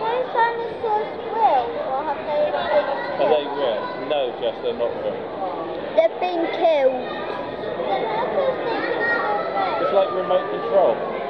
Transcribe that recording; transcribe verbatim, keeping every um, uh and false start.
those dinosaurs real, or have they been killed? Are they real? No, Jess, they're not real. They've been killed. Then how come they can still real? It's like remote control.